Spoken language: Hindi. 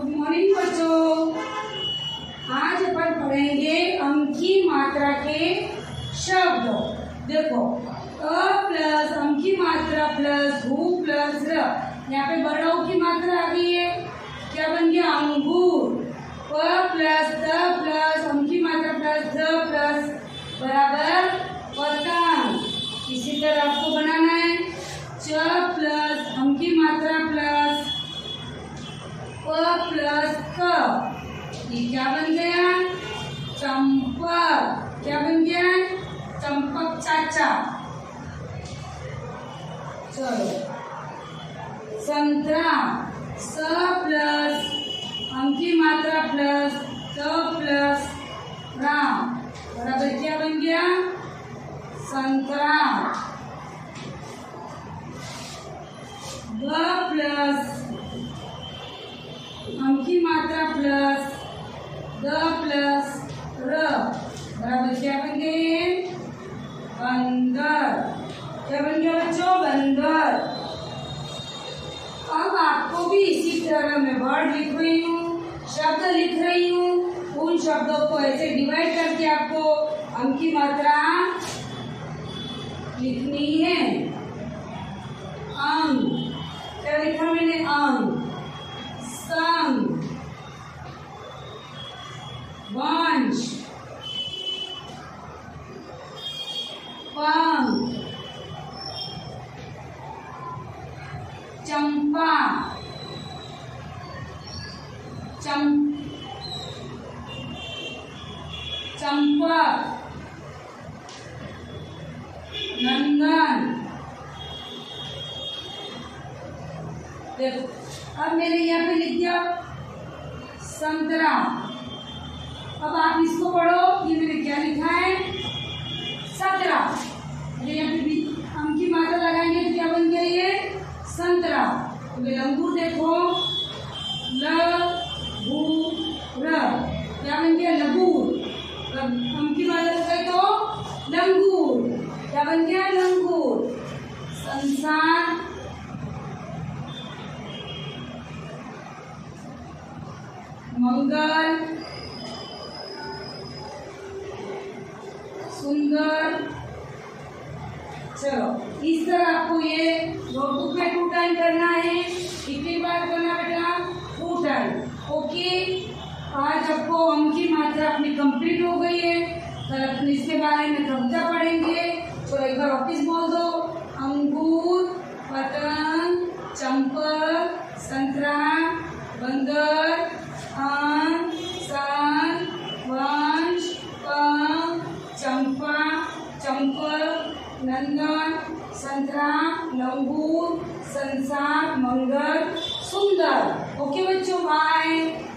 गुड मॉर्निंग बच्चों। आज अपन पढ़ेंगे अंक की मात्रा के शब्द। देखो अ प्लस अंक की मात्रा प्लस भू प्लस र, यहाँ पे बड़ा ऊ की मात्रा आ गई है, क्या बन गया अंगूर। प प्लस द प्लस अंक की मात्रा प्लस द प्लस बराबर पतंग। इसी तरह आपको बनाना है च प्लस अंक की मात्रा प्लस प प्लस क, ये क्या बन गया चंपक। क्या बन गया चंपक चाचा। चलो संतरा स प्लस अंक की मात्रा प्लस क प्लस राम बराबर क्या बन गया संतरा। ब प्लस अंक की मात्रा प्लस द प्लस र बराबर क्या बन गए बंदर। क्या बन गया बच्चों बंदर। अब आपको भी इसी तरह मैं वर्ड लिख रही हूँ, शब्द लिख रही हूँ, उन शब्दों को ऐसे डिवाइड करके आपको अंक की मात्रा लिखनी है। अंग क्या लिखा मैंने अंग। संग वंश पंख चंपा चंपक नंदन। देखो अब मैंने यहाँ पे लिख दिया संतरा। अब आप इसको पढ़ो, ये मैंने क्या लिखा है 17। यहाँ पे अंक की मात्रा लगाएंगे तो क्या बन गया ये संतरा। तो लंगूर देखो ल भू र क्या बन गया लगूर। अंक की मात्रा लगाए तो लंगूर क्या बन गया लंगूर। संसार मंगल सुंदर। चलो इस तरह आपको ये नोटबुक में 2 टाइम करना है। कितनी बार करना बेटा 2 टाइम। ओके आज आपको अंक की मात्रा अपनी कंप्लीट हो गई है। कल अपन इसके बारे में कविता पढ़ेंगे। तो एक बार वापिस बोल दो अंगूर पतंग चंपक संतरा बंदर आम सान वंश पंख चंपा चंपक नंदन संतरा लंगूर संसार मंगल सुंदर। ओके बच्चों बाय।